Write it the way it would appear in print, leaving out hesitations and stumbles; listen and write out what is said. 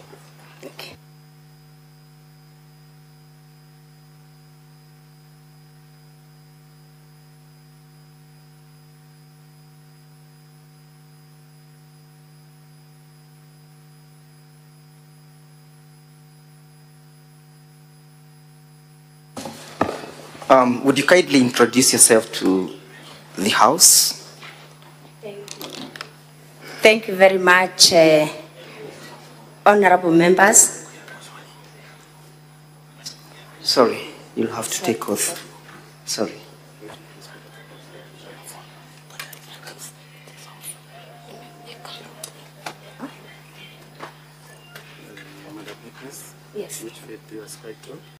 Okay. Would you kindly introduce yourself to the House? Thank you very much, honorable members. Sorry, you'll have to take oath. Sorry. Yes. Which faith do you ascribe to?